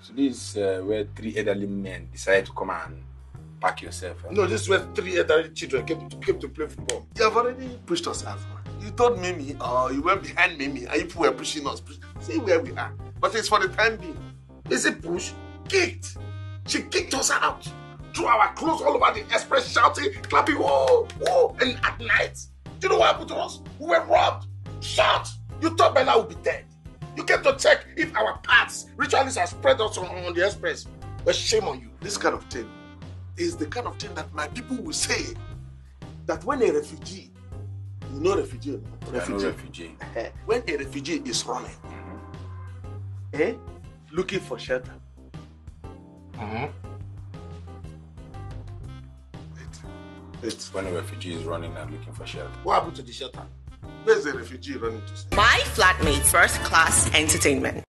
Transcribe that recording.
So this is where 3 elderly men decided to come and pack yourself. No, this is where 3 elderly children came to play football. You have already pushed us out, man. You told Mimi, you went behind Mimi, and you were pushing us. See where we are. But it's for the time being. Is it push? Kicked. She kicked us out. Threw our clothes all over the express, shouting, clapping, whoa, whoa. And at night, do you know what happened to us? We were robbed, shot. You thought Bella would be dead. You came to check if our parts, ritualists have spread us on the express. But shame on you. This kind of thing is the kind of thing that my people will say that when a refugee, you know refugee, refugee. When a refugee is running, looking for shelter, It's when a refugee is running and looking for shelter. What happened to the shelter? Where's the refugee running to? My Flatmates First Class Entertainment.